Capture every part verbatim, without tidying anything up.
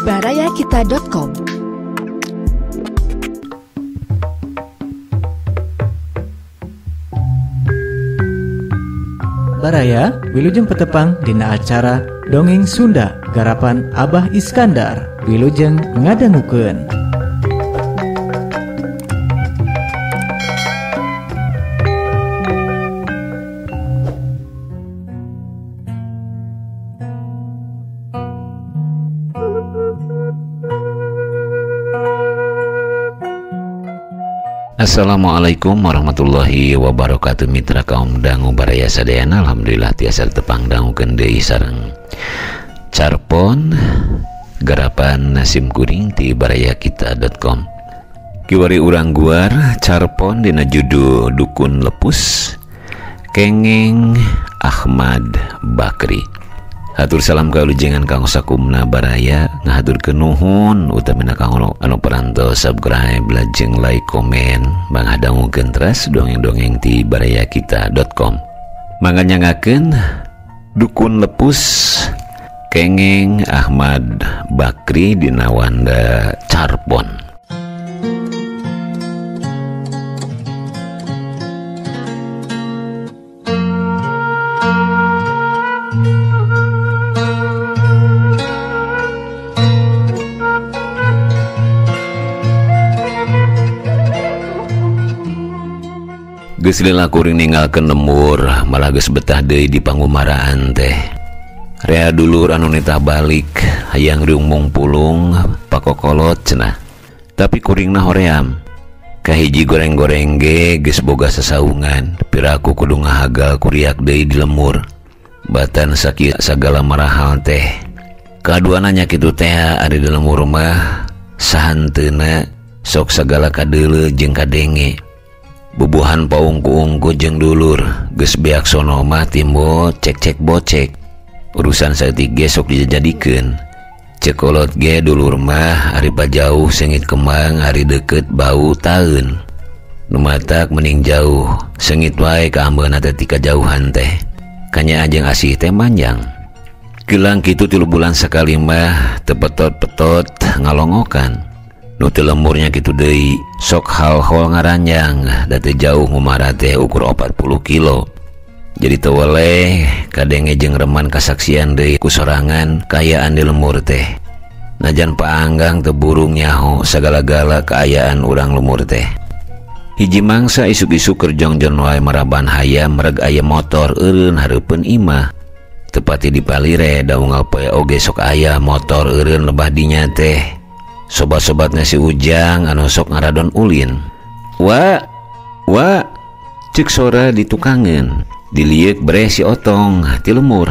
barayakita dot com. Baraya wilujeng petepang dina acara Dongeng Sunda garapan Abah Iskandar. Wilujeng ngadangukeun. Assalamualaikum warahmatullahi wabarakatuh. Mitra kaum dangu baraya sadayana, alhamdulillah tiasa tepang dangukeun deui sareng carpon garapan Sim Kuring ti barayakita dot com. Kiwari urang guar carpon dina judul Dukun Lepus kenging Ahmad Bakri. Hatur salam kalujengan kanggo sakumna baraya, ngahaturkeun nuhun utamina kanggo anu perantau subscribe, lajeng like, komen, mangadangukeun teras dongeng-dongeng ti barayakita dot com. Mangga nyangakeun Dukun Lepus kenging Ahmad Bakri dina wanda carpon. Geus lila kuring ninggalkeun lembur, malah geus betah deui di pangumaraan teh. Rea dulur anu nitah balik, hayang riung mung pulung, pakokolot cenah. Tapi kuringna hoream. Kahiji goreng-goreng ge geus boga sasaungan, piraku kudu ngahagal kuriak deui di lembur. Batan sakieu sagala marahal teh. Kaduana nya kitu teh ari di lembur mah sahanteuna sok sagala kadeuleu jeung kadenge. Bubuhan paungku-ungku jeung dulur geus beak sono mah timbul cek-cek bocek. Urusan saeutik ge sok dijadikeun. Cekolot ge dulur mah ari pajauh sengit kemang, ari deukeut bau taeun. Nu matak mending jauh, sengit wae kaambeuna teh ti kajauhan teh. Kanya ajeng asih teh manjang. Gelang kitu tilu bulan sakali mah teu petot-petot ngalongokan. Nu teu lemurnya kitu deui, sok hal-hal ngaranjang da teu jauh ngumara teh ukur opat puluh kilo. Jadi teu weleh kadenge jeung reman kasaksian deui ku sorangan kaayaan di lemur teh. Najan paanggang teu burung nyaho sagala-gala kaayaan urang lemur teh. Hiji mangsa isuk-isuk keur jongjon wae maraban hayam mereg aya motor eureun hareupeun imah. Tepati di palire daungal poe oge sok aya motor eureun lebah dinya teh. Sobat-sobatnya si Ujang anu sok ngaradon ulin. Wa, wa, cek sora ditukangen, diliek bre si Otong ti lemur.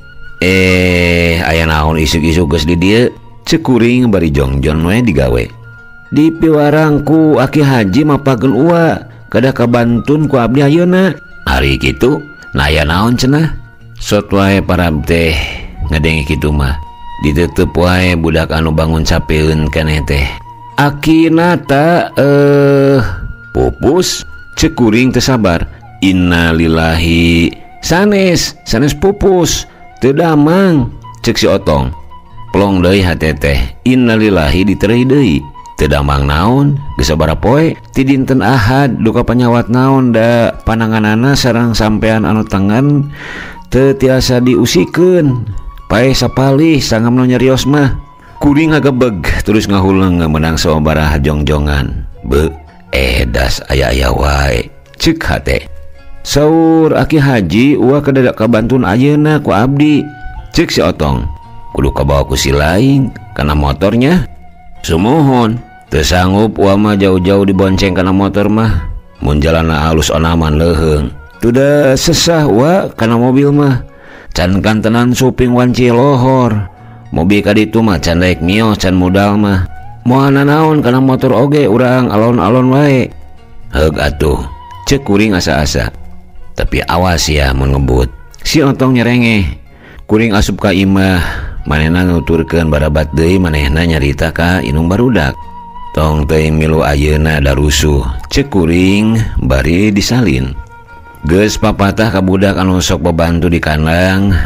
Eh, aya naon isuk-isuk geus di dieu? Cek kuring bari jongjon we digawe. Di piwarangku Aki Haji mapakeun uwa, kada kabantun ku abdi ayeuna. Hari kitu, nah aya naon cenah? Sot wae parab teh ngadenge kitu mah. Ditutup wae budak anu bangun sapeun keneh teh. Akina ta eh pupus, cek kuring teu sabar. Innalillahi, sanes sanes pupus teu damang, cek si Otong. Plong deui hate teh. Innalillahi diterei deui. Teu damang naon, geus sabaraha poe ti dinten Ahad duka panyawat naon da pananganana sareng sampean anu tengen teu tiasa diusikeun. Pae sapalih sangam nu nyarios mah. Kuring ngagebeg terus ngahuleung menang sabaraha jongjongan. Be, edas aya-aya wae. Ceuk hate. Saur Aki Haji uwa kada kabantun ayeuna ku abdi. Ceuk si Otong. Kudu kabawa ku si laing kana motornya. Sumohon, teu sanggup uwa mah jauh-jauh dibonceng kana motor mah. Mun jalanna alus onaman leuheung. Teu da sesah uwa kana mobil mah. Can kantenan suping wanci lohor. Mobil kaditu mah can daek mio can modal mah. Moana naon kana motor oge urang alon-alon wae. Heug atuh, cek kuring asa-asa. Tapi awas ya mun ngebut. Si Otong nyerengeh. Kuring asup ka imah, manehna nuturkeun barabat deui manehna nyarita ka inung barudak. Tong teh milu ayeuna da rusuh, cek kuring bari disalin. Geus papatah ka budak anu sok bebantu di kandang,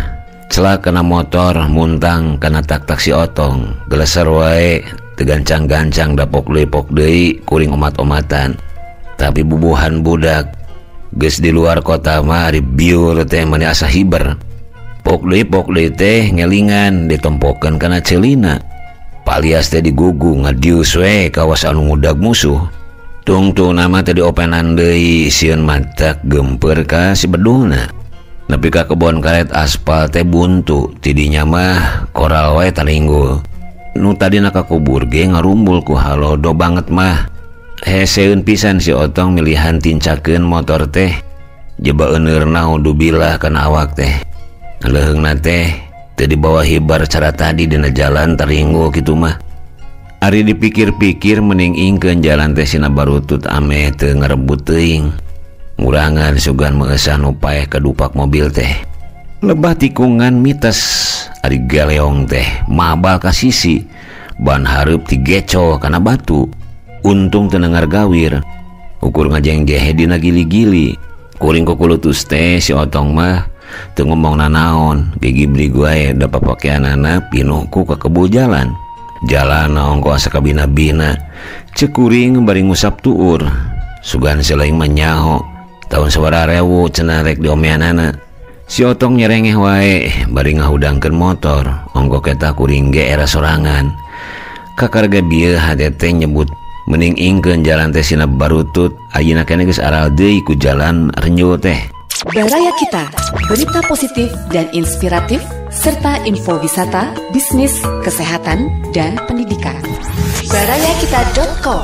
Celak kena motor muntang kena tak-tak si Otong, geleser wae tegancang-gancang dapok deui pok deui kuring omat-omatan. Tapi bubuhan budak geus di luar kota mah ari biur teh mani asa hiber. Pok deui pok deui teh ngelingan ditompokeun kana ceulina. Palias teh digugu ngadius we kawas anu ngudag musuh. Tungtung nama teh diopenan deui sieun matak gemper ka si bedulna. Nepi ka kebon karet aspal teh buntu, tidinya mah koral wae talinggul. Nu tadina kakubur ge ngarumbul ku halodo banget mah. Heseun pisan si Otong milihan tincakeun motor teh. Jeba euneur naudzubillah kana awak teh. Leheungna teh teu dibawa hibar cara tadi dina jalan taringgu kitu mah. Ari dipikir-pikir mending ingkeun jalan teh sina barutut ame teu ngarebut teuing. Ngurangan sugan mengesan upaya kedupak mobil teh. Lebah tikungan mites ari galeong teh mabal ka sisi ban hareup tigeco kana batu. Untung teu nengar gawir. Ukur ngajengjehe dina gili-gili. Kuring kukulutus teh si Otong mah teu ngomong nanaon, gigi-beli gue dapat pakaianana pinuh ku ka kebu jalan. Jalan naon ku asa kabina-bina. Ceuk kuring bari ngusap tuur. Sugan selaing menyaho. Tahun sabaraha rewu cenah rek diomeanana. Si Otong nyerengeh wae bari ngahudangkeun motor. Ongko eta kuring ge era sorangan. Kakarga bieu hade teh nyebut mending ingkeun jalan teh sina barutut. Ayeuna keneh geus aral deui ku jalan renyu teh. Baraya Kita, berita positif dan inspiratif serta info wisata, bisnis, kesehatan, dan pendidikan. baraya kita dot com.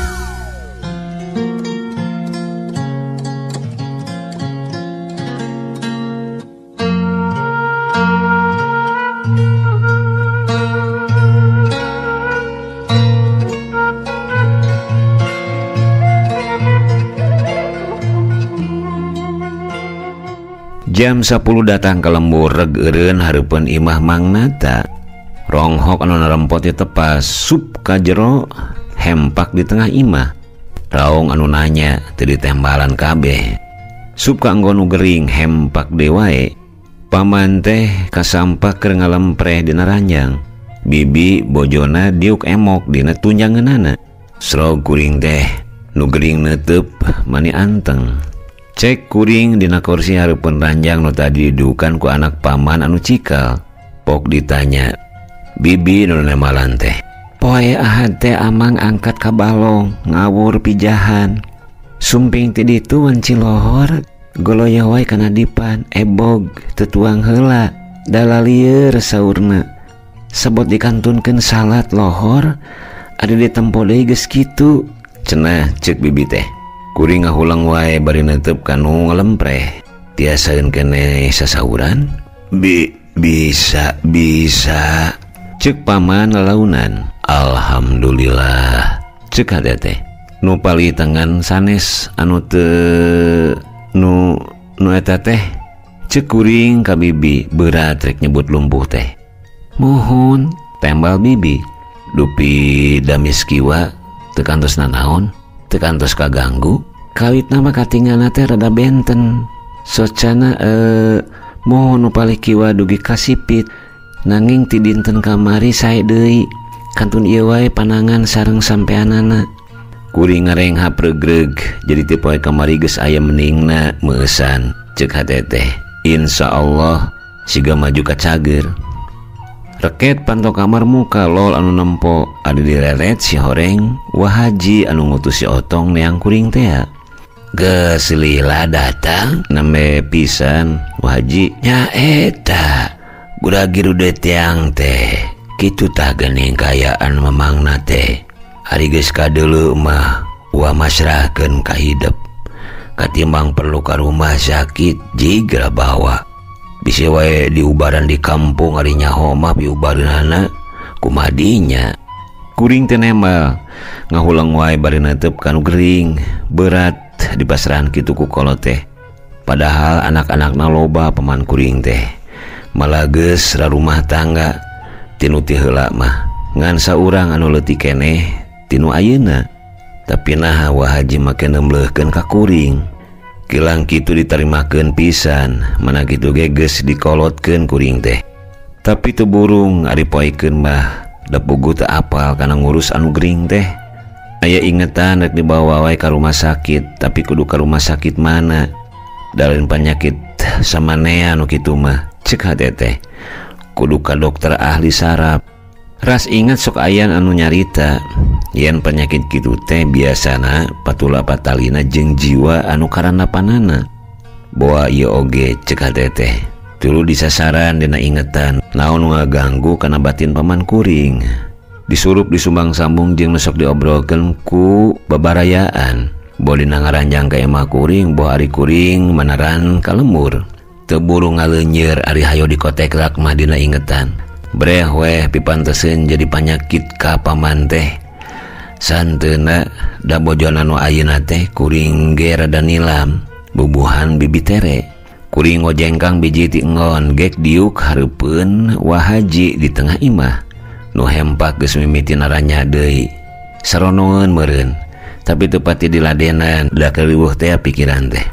Jam sepuluh datang ke lembur reg eureun hareupeun imah mangnata. Ronghok anu narempot teh tepas sup ka jero hempak di tengah imah. Raung anu nanya teu ditembalan kabeh. Sup ka enggo nu gering hempak deui wae. Paman teh kasampak keur ngalempreh dina ranjang. Bibi bojona diuk emok dina tunjangeunana. Srog kuring teh nu gering neuteup mani anteng. Cek kuring dina kursi hareupeun ranjang nu tadi didudukan ku anak paman anu cikal. Pok ditanya, bibi nu nemalan teh. Poe ahad teh amang angkat ka balong ngawur pijahan. Sumping ti ditu wan Cilohor goloya wae kana dipan ebog tetuang heula. Dalalieur saurna. Sebot dikantunkeun salat lohor ada ditempo deui geus kitu. Cenah ceuk bibi teh. Kuring ngahulang wae bari neuteup kanu ngalempreh. Tiasaeun keneh sasauran? Bi bisa bisa. Ceuk paman lalaunan. Alhamdulillah. Ceuk hade teh. Nu pali tangan sanes anu teu nu nu eta teh. Ceuk kuring ka bibi berat rek nyebut lumpuh teh. Mohon tembal bibi. Dupi damis kiwa teu kantos nanaon, teu kantos kaganggu. Kawit nama katinggalna teh rada benten. Socana eh mohon upali kiwa dugi kasipit. Nanging ti dinten kamari sae deui. Kantun ieu wae panangan sareng sampeanana. Kuring ngareng hapregreg jadi ti poe kamari geus aya meningna meusan. Ceuk hate teh. Insyaallah siga maju ka cager. Reket pantau kamar muka lol anu nempo ada direret si Horeng Wahaji anu ngutus si Otong neang kuring teh. Geus lila datang nembe pisan Wahaji nya eta guragi rude tiang teh kitu tah geuning kayaan memangna teh. Ari geus kadeuleu mah ulah masrahkeun ka hidup katimbang perlu ka rumah sakit jigra bawa. Bisi wae diubaran di kampung ari nyaho mah piubareunana kumadinya. Kuring teh nemal ngahulang wae bari neuteup kanu gering berat dipasrahan kitu ku kolot teh. Padahal anak-anakna loba paman kuring teh. Malah geus rarumah tangga tinu ti heula mah ngan saurang anu leutik keneh tinu ayeuna. Tapi nah Wahaji make nemleuhkeun ka kuring. Kilang kitu diterimakeun pisan, mana kitu ge geus dikolotkeun kuring teh. Tapi teu burung ari poekeun mah da puguh teu apal kana ngurus anu gering teh. Aya ingetan rek dibawa wae ka rumah sakit, tapi kudu ka rumah sakit mana? Dalin penyakit samanea anu kitu mah, ceuk hate teh. Kudu ka dokter ahli saraf. Ras ingat sok ayan anu nyarita, yen penyakit kitu teh biasana patula patalina jeung jiwa anu karanapanana. Boa ieu oge ceuk hate teh. Tulu disasaran dina ingetan, naon ngaganggu kana batin paman kuring. Disurup disumbang sambung jeung nesok diobrolkeun ku babarayaan. Boh dina ngaranjang ka emah kuring, boh ari kuring manaran kalemur. Teu buru ngaleunyeur ari hayo dikotek rak mah dina ingetan. Breh weh pipanteseun jadi panyakit ka paman teh. Santeuna da bojon anu ayeuna teh kuring ge rada nilam, bubuhan bibi tere. Kuring ngojengkang biji ti engon gek diuk hareupeun wahaji di tengah imah. Nu hempak geus mimiti naranya deui. Saronoeun meureun, tapi teu pati diladenan, da keriweuh teh pikiran teh.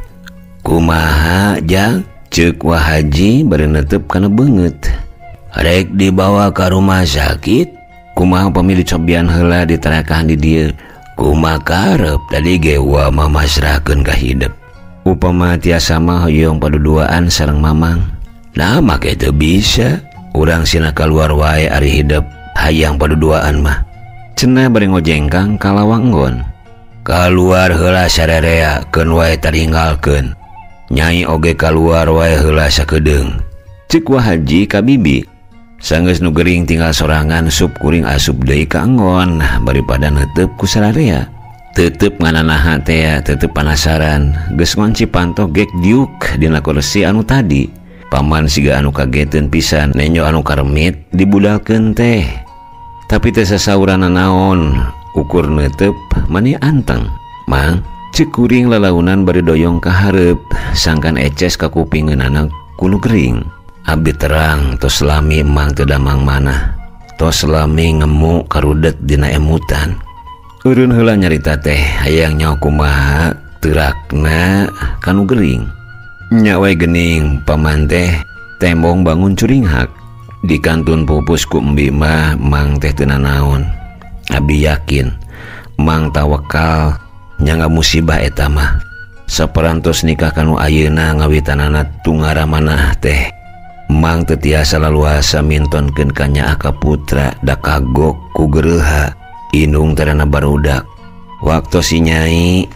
Kumaha jak ceuk wahaji bari neuteup kana beungeut. Rek dibawa ka rumah sakit, kumaha pamili cobian heula diterakahan di dieu. Kumaha karep tadi ge wa mamasrahkeun ka hidup. Upama tiasa mah hoyong paduduaan sareng mamang. Nah make teu bisa, urang sina kaluar wae ari hidup hayang paduduaan mah. Cenah bari ngojengkang ka lawanggon. Kaluar heula sarerea keun wae taringgalkeun. Nyai oge kaluar wae heula sakedeung. Ceuk wahaji ka bibi. Sanggeus nu gering tinggal sorangan sup kuring asup deui ka enggon baripada neuteup ku sararea. Tetep ngananaha teh tetep penasaran, geus ngonci pantok gek diuk dina kursi anu tadi. Paman siga anu kageteun pisan nenyo anu karemit dibudalkeun teh. Tapi teh sasaurana naon, ukur neuteup mani anteng. Mang, ceuk kuring lalaunan bari doyong ka hareup, sangkan eces ka kupingeunana kunu gering. Abdi terang tos lami mang teu damang manah. Tos lami ngemu karudet dina emutan. Urun heula nyarita teh hayang nyaho kumaha teurakna kanu gering. Nya we geuning paman teh tembong bangun curinghak. Di kantun pupus ku embi mah mang teh teu nanaon. Abdi yakin mang tawakal nyangga musibah eta mah. Saperantos nikah kanu ayeuna ngawitanana tungara manah teh. Mang teu tiasa laluasa mintonkeun ka nya ka putra da kagok ku gereuha. Indung terana barudak. Waktu si nyai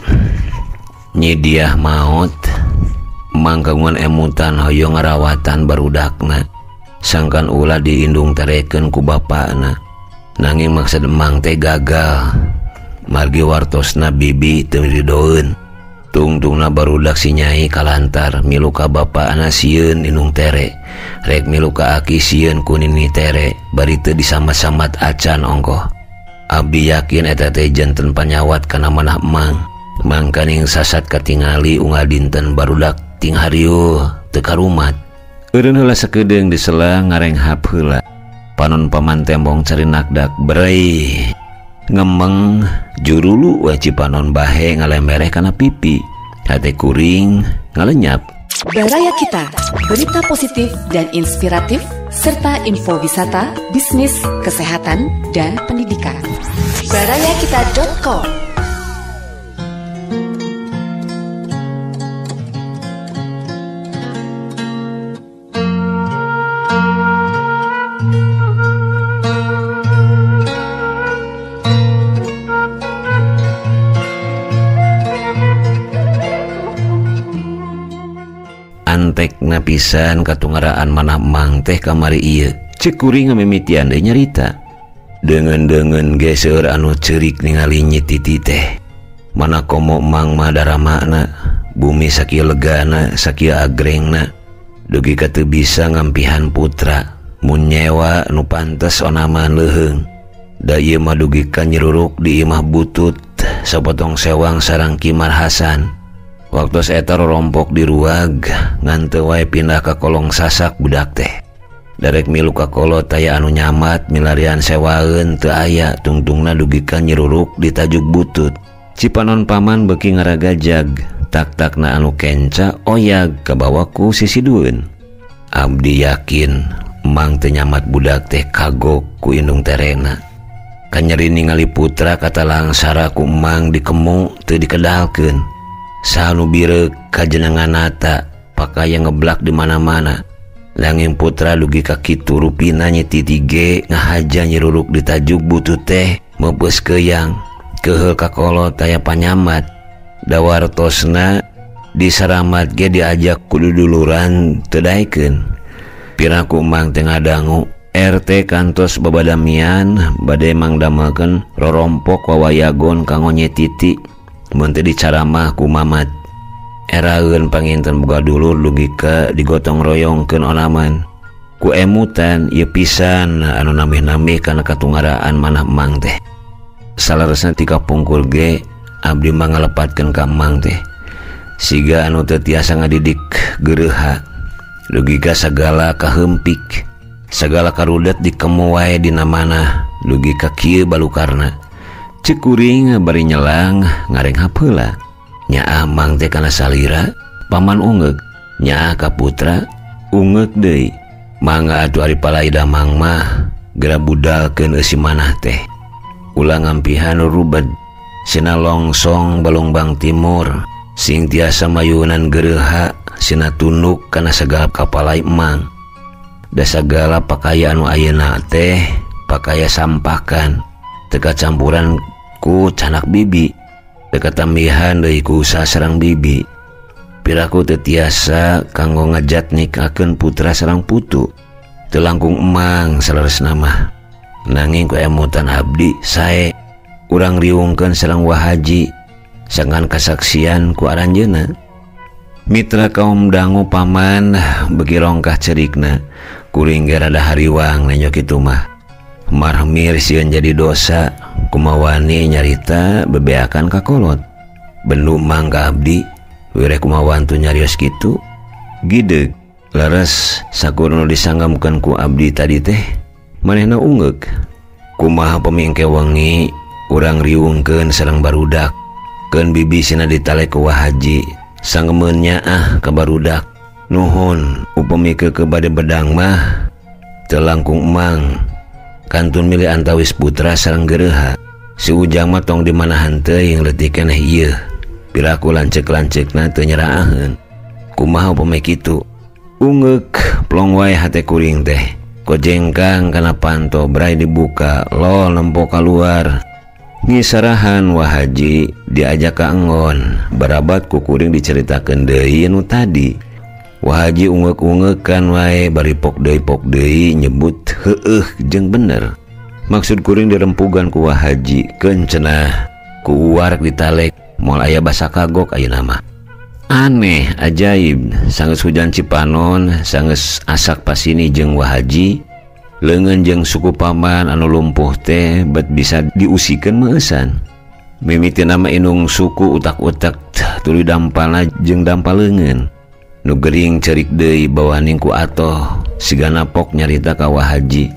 nyidiah maut, mang kagungan emutan hoyong ngarawatan barudakna. Sangkan ulah diindung terekeun ku bapakna. Nanging maksud mang teh gagal. Margi wartosna bibi teu ridoeun. Tungtungna barudak si nyai kalantar milu ka bapakna sieun indung tere. Rek milu ka aki sieun ku nini tere. Bari teu disamat-samat acan ongkoh. Abdi yakin eta teh janten panyawat kana manah emang. Mangkaning sasat katingali unggal dinten barudak ting harieu teu karumat. Eureun heula sakedeung disela ngarenghap heula. Panon paman tembong carinakdak berei. Ngemeng jurulu we cipanon bahe ngalembereh kana pipi. Hate kuring ngalenyap. Baraya Kita, berita positif dan inspiratif serta info wisata, bisnis, kesehatan, dan pendidikan. baraya kita dot com. Antek napisan katungaraan manah mang teh kamari ieu. Ceuk kuring ngamimitian deui nyarita. Dengan-dengan geser anu cerik ningali nyititi teh. Mana komo mang mah daramakna, bumi sakieu legana, sakieu agrengna. Dugi ka teu bisa ngampihan putra, mun nyewa nu pantes onaman leuheung. Da ieu mah dugi ka nyeruruk di imah butut, sapotong sewang sareng Kimar Hasan. Waktu eta rompok di ruag, ngan teu wae pindah ka kolong sasak budak teh. Darek milu ka kolot aya anu nyamat milarian sewaeun teu aya, tungtungna dugi ka nyeruruk di tajuk butut. Cipanon paman beki ngaragajag, tak-takna anu kenca oyag kabawaku sisidueun. Abdi yakin mang teu nyamat budak teh kagok ku indung terena. Kanyeri ningali putra kata langsara ku emang dikemu teu dikedalkeun. Sanu bireuk kajenenganata pakaya ngeblak di mana-mana. Langing putra dugi ka kitu rupina nyeti tige ngahaja nyiruruk ditajuk butut teh meupeuss keyang. Keheul kakolot aya panyamat. Dawartosna disaramat ge diajak kudu duluran teu daekeun. Piraku emang teu ngadangu R T kantos babadamian bade mangdamelkeun rorompok wawayagon kanggo nyetiti mun teu dicaramah ku mamat. Eraeun panginten boga dulur dugi ka digotong royongkeun onaman. Ku emutan ieu pisan anu namih-namih kana katungaraan manah emang teh. Salaresna ti kapungkur ge abdi mah ngalepatkeun ka emang teh. Siga anu teu tiasa ngadidik geureha. Dugi ka sagala kaheumpik. Sagala karudet dikemu wae dina manah. Dugi ka kieu balukarna. Ceuk kuring bari nyelang ngareng hapeula. Nyaah mang teh kana salira paman ungeuk. Nyaah ka putra ungeuk deui. Mangga atuh ari palaida mang mah geura budalkeun eusi manah teh. Ulang ngampihan rubed sina longsong Balongbang Timur sing tiasa mayunan geureha sina tunduk kana sagala kapalai emang. Da sagala pakaya anu ayeuna teh pakaya sampakan teu kacampuran ku canak bibi. Teu katambihan deui ku usaha sareng bibi. Piraku teu tiasa kanggo ngajatnikakeun putra sareng putu. Teu langkung emang salaresna mah. Nanging ku emutan abdi sae urang riungkeun sareng Wahaji sangan kasaksian ku aranjeunna. Mitra kaum dangu paman begi rongkah cerikna kuring ge rada hariwang nanyo kitu mah. Marmir sieun jadi dosa kumawani nyarita bebeakan kakolot. Bendu mang ka abdi wireh kumawan tu nyarios kitu. Gideg leres sakurna disanggamkeun ku abdi tadi teh manehna ungeuk. Kumaha pamingke wengi urang riungkeun sareng barudak. Keun bibi sina ditalek ku Wahaji sanggemeun nyaah ka barudak. Nuhun upami ke bade bedang mah teu langkung emang. Kantun milih antawis putra sareng geureha. Si ujang mah tong dimanahan teuing leutik keneh ieu. Piraku lanceuk-lanceukna teu nyeraaheun. Kumaha upami kitu? Ungeuk plong wae hate kuring teh. Kojengkang kana panto brai dibuka lol nempo kaluar. Ngisarahan Wahaji diajak ka enggon. Barabat ku kuring diceritakeun deui anu tadi. Wahaji ungeuk-ungeukan wae bari pok deui pok deui nyebut heueuh jeung bener. Maksud kuring dirempugan ku Wahaji keun cenah ku uwarek ditalek moal aya basa kagok ayeuna mah. Aneh ajaib sanggeus hujan Cipanon sanggeus asak pasini jeung Wahaji leungeun jeung suku paman anu lumpuh teh bet bisa diusikeun meusan. Mimitina mah indung suku utak-utak tuluy dampalna jeung dampal leungeun. Nu gering cerik deui bawaning ku atoh sigana pok nyarita ka Wahaji.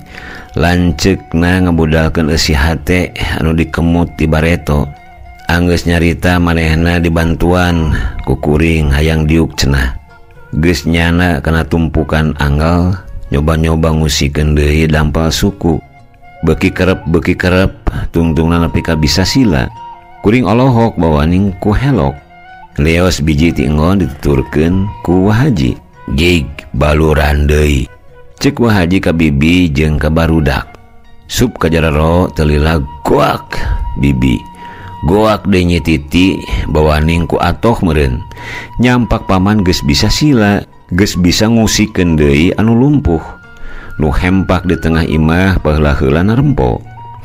Lanceukna ngabudalkeun eusi hate anu dikemut ti bareto. Anggeus nyarita manehna dibantuan ku kuring hayang diuk cenah. Geus nyana kana tumpukan anggal nyoba-nyoba ngusikeun deui dampal suku. Beuki kerep beuki kerep tungtungna nepi ka bisa sila. Kuring olohok bawaning ku helok. Leos biji ti enggon dituturkeun ku Wahaji. Gig baluran deui. Ceuk Wahaji ka bibi jeung ka barudak. Sup ka jararo teu lila goak bibi. Goak deui nyetiti bawaning ku atoh meureun. Nyampak paman geus bisa sila, geus bisa ngusikeun deui anu lumpuh. Nu hempak di tengah imah paheula-heula narempo.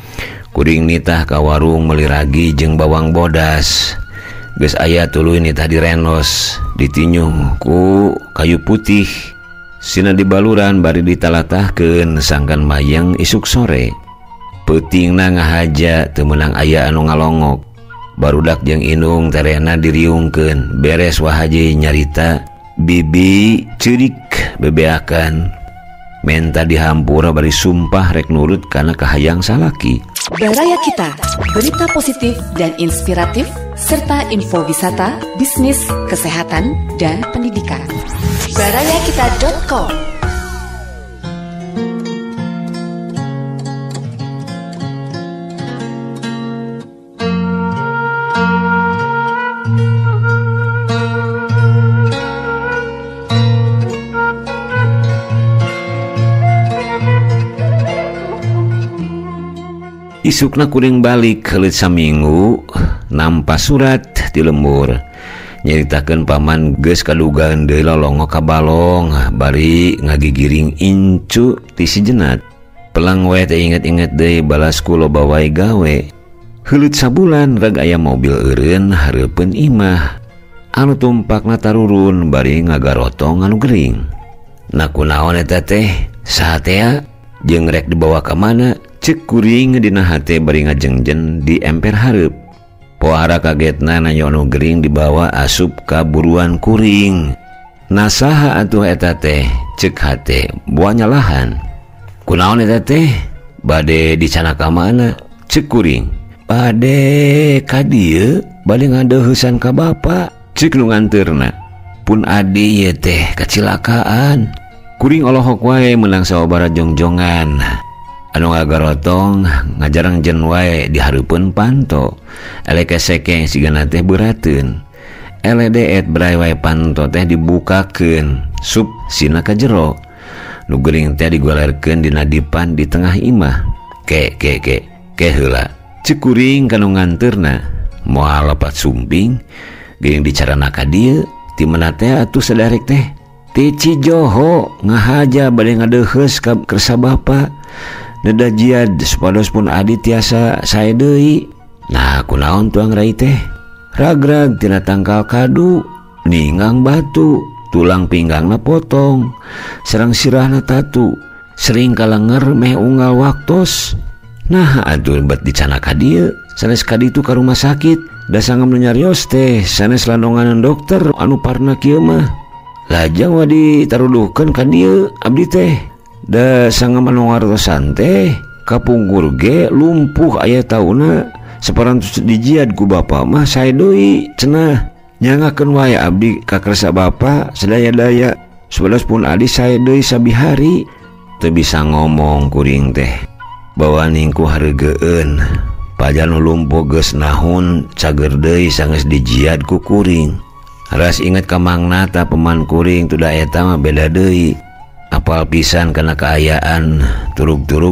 Kuring nitah ka warung meuli ragi jeung bawang bodas. Geus aya tuluy nitah direnos, ditinyuh ku kayu putih. Sina dibaluran bari ditalatahkeun sangkan mayang isuk sore. Peutingna ngahaja teu meunang aya anu ngalongok. Barudak jeung indung terena diriungkeun. Beres Wahaji nyarita, bibi ceurik bebeakan. Menta dihampura bari sumpah rek nurut kana kahayang salaki. Baraya Kita, berita positif dan inspiratif serta info wisata, bisnis, kesehatan, dan pendidikan. baraya kita dot com. Isukna kuring balik heuleut saminggu nampa surat ti lembur nyaritakeun paman geus kadugaan deui lolongo ka balong bari ngagigiring incu ti si Jenat. Pelang we teh inget-inget deui balasku loba wae gawe. Heuleut sabulan reg aya mobil eureun hareupeun imah anu tumpakna tarurun bari ngagarotong anu gering. Na kunaon eta teh? Saha teh jeung rek dibawa ka mana? Cek kuring dina hate bari ngajengjen di emper hareup. Pohara kagetna nanya anu gering dibawa asup ka buruan kuring. Nasaha atuh eta teh? Cek hate buah nyalahan. Kunaon eta teh? Bade dicana ka mana? Cek kuring. Bade ka dieu, bade ngadeuheusan ka bapa. Cek nu nganteurna. Pun adi ieu teh kacilakaan. Kuring olohok wae meunang sababaraha jongjongan. Anu ngagarotong ngajarang jen wae dihareupeun panto. Eleke sekeng sigana teh beurateun. Ele deet berai wae panto teh dibukakeun sup sina ka jero. Nu geuring teh digolerkeun dina dipan di tengah imah. Ke ke ke ke heula. Ceuk kuring kanu nganteurna moal lepat sumping geuning dicarana ka dieu ti mana teh atuh sadarek teh ti Cijoho ngahaja bade ngadeuheus ka kersa bapa. Neda jiad supados pun adi tiasa sae deui. Nah kunaon tuang rai teh? Ragrag tina tangkal kadu, ningang batu, tulang pinggangna potong, sareng sirahna tatu, sering kalenger meh unggal waktos. Nah atuh bet dicana ka dieu, sanes ka ditu ka rumah sakit, da sangem nyarios teh, sanes landonganan dokter anu parna kieu mah. Lajang wa ditaruduhkeun ka dieu abdi teh. Da sangem anu ngartosan teh kapungkur ge lumpuh aya tauna saparantos dijiad ku bapa mah sae deui cenah nyangakeun wae abdi ka kersa bapa sadaya-daya supados pun adi sae deui sabihari. Teu bisa ngomong kuring teh bawaning ku hareugeun pajan lumpuh geus nahun cager deui sanggeus dijiad ku kuring. Ras inget ka mangna ta peman kuring tuda eta mah beda deui. Apal pisan kana kaayaan turug-turug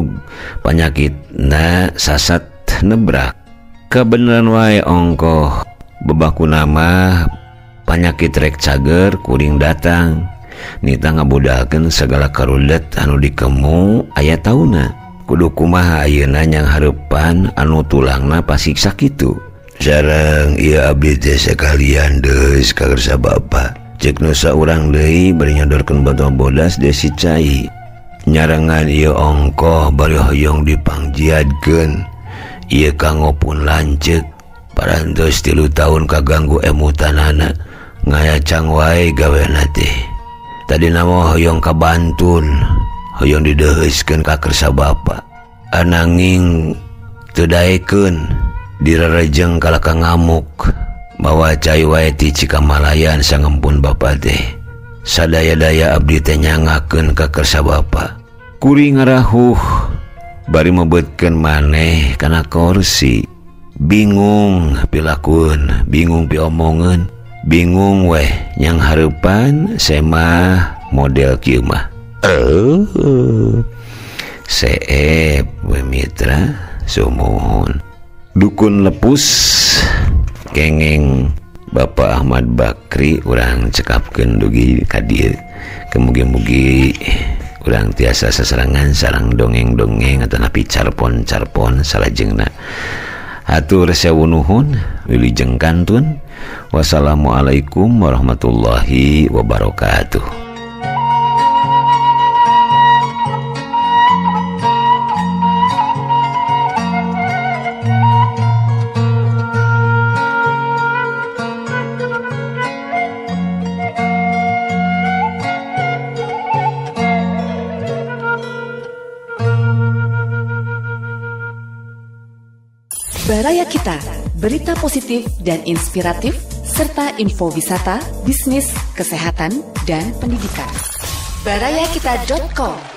panyakitna sasat nebrak. Kebeneran wae ongkoh bebaku nama panyakit rek cager kuring datang nita ngabudalkeun segala karudet anu dikemu aya tauna. Kudu kumaha ayeuna nyang hareupan anu tulangna pasiksa kitu. Sareng ieu abdi teh sakalian deus ka kersa bapa. Cek nusa urang deui bari nyodorkeun botol bodas desi cai. Nyarengan ieu ongkoh bari hoyong dipangjiadkeun. Ieu kanggo pun lanceuk parantos tilu taun kaganggu emutanana ngayacang wae gaweana teh. Tadina mah hoyong ka Bantun, hoyong dideuheuskeun ka kersa bapa. Ananging teu daekeun direrejeng kalaka ngamuk. Bawa cai wae ti Cikamalayan sangempun bapa teh. Sadaya-daya abdi teh nyangakeun ka kersa bapa. Kuring ngarahuh bari mebeutkeun maneh kana kursi. Bingung pilakueun, bingung piomongeun, bingung weh nyang hareupan semah model kieu mah. Oh. Seep we mitra sumuhun. Dukun lepus kengeng Bapak Ahmad Bakri urang cekapkeun dugi ka dieu. Kemugi-mugi urang tiasa sasarangan sareng dongeng-dongeng atau napi carpon-carpon salajengna. Hatur sewu nuhun, wilujeng kantun. Wassalamualaikum warahmatullahi wabarakatuh. Baraya Kita, berita positif dan inspiratif, serta info wisata, bisnis, kesehatan, dan pendidikan. baraya kita dot com